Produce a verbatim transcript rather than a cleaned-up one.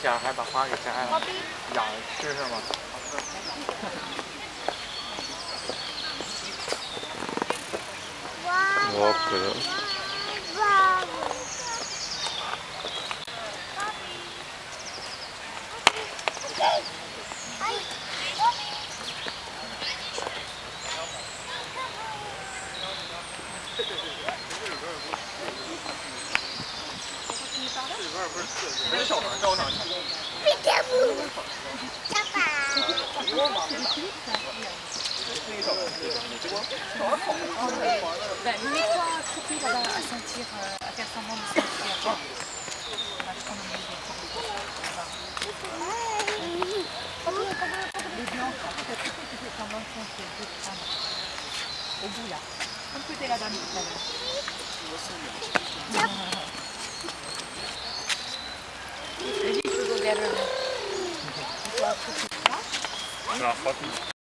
下还把花给摘了，养吃是吗？ 我可。 这小孩照上去。 爸爸。 Ben, mets-toi à côté là-bas à sentir, euh, à faire semblant de sentir. On va prendre un les blancs, peut-être que tu fais semblant de sentir, je vais prendre. Au bout là. Comme que t'es la dame tout à l'heure. Ready to go get her. Ja,